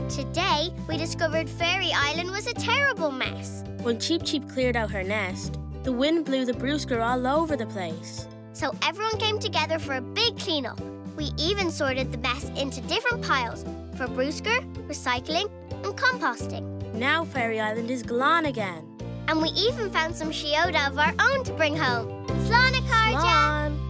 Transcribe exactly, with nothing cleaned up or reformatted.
Today, we discovered Fairy Island was a terrible mess. When Cheep Cheep cleared out her nest, the wind blew the bruscar all over the place. So everyone came together for a big clean-up. We even sorted the mess into different piles for bruscar, recycling and composting. Now Fairy Island is glan again. And we even found some Shioda of our own to bring home. Slán a Carja! Slán!